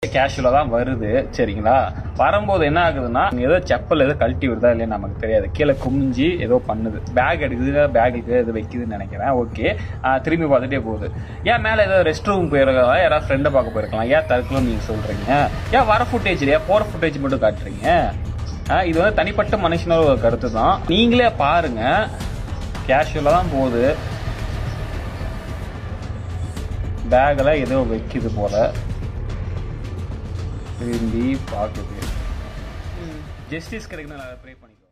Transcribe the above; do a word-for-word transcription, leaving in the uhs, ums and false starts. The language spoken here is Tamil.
கேஷுவலா தான் வருது சரிங்களா. வரும்போது என்ன ஆகுதுன்னா ஏதோ செப்பல் ஏதோ கழட்டி வருதா இல்லையா நமக்கு தெரியாது, கீழே குமிஞ்சி ஏதோ பண்ணுது, பேக் எடுக்குது, பேக் எடுக்குது எது வைக்குதுன்னு நினைக்கிறேன். ஓகே, திரும்பி பார்த்துட்டே போகுது. ஏன் மேலே ஏதோ ரெஸ்ட் ரூம் போயிருக்கலாம், யாராவது ஃப்ரெண்டை பார்க்க போயிருக்கலாம், ஏன் தற்கொலை நீங்க சொல்றீங்க? ஏன் வர ஃபுட்டேஜ் இல்லையா, போற ஃபுட்டேஜ் மட்டும் காட்டுறீங்க? இது வந்து தனிப்பட்ட மனுஷனோட ஒரு கருத்து தான். நீங்களே பாருங்க, கேஷுவலா தான் போகுது, பேக்ல ஏதோ வைக்குது போல, திரும்பி பார்க்குது. ஜஸ்டிஸ் கிடைக்கணும், ப்ரே பண்ணிக்கோ.